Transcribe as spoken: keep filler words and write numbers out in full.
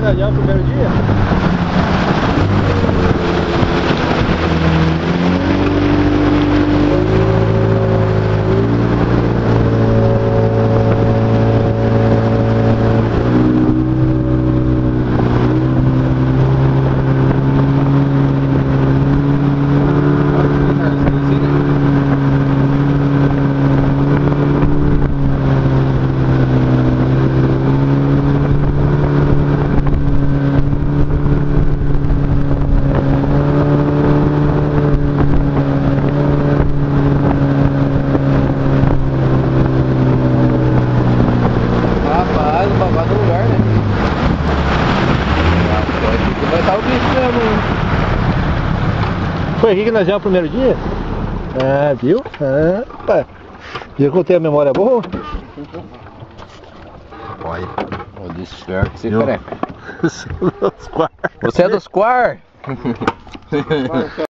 nós já no primeiro dia? Foi aqui que nós viemos no primeiro dia? Ah, viu? Ah, opa. Viu que eu tenho a memória boa? Olha, eu disse certo que você Eu... careca. Dos quar. Você é dos quar?